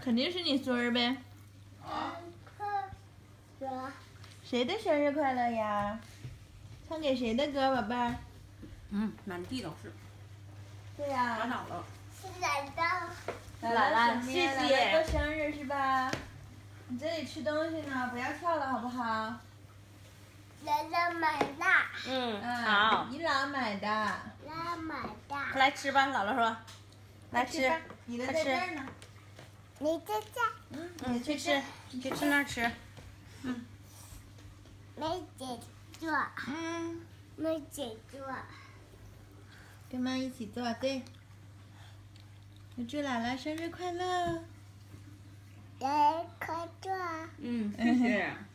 肯定是你孙儿呗。谁的生日快乐呀？唱给谁的歌，宝贝儿？ 满地都是。 对呀。 打倒了。 是奶酪。 姥姥，谢谢。姥姥过生日是吧？你这里吃东西呢，不要跳了好不好？ 姥姥买的。 好。 姨姥买的。 姥姥买的。 快来吃吧，姥姥说。来吃。 你的在这儿呢。 你在这。 你去吃，去吃那儿吃。 没姐做。没姐做。 跟妈一起做，对。祝姥姥生日快乐！ 来快做。 谢谢。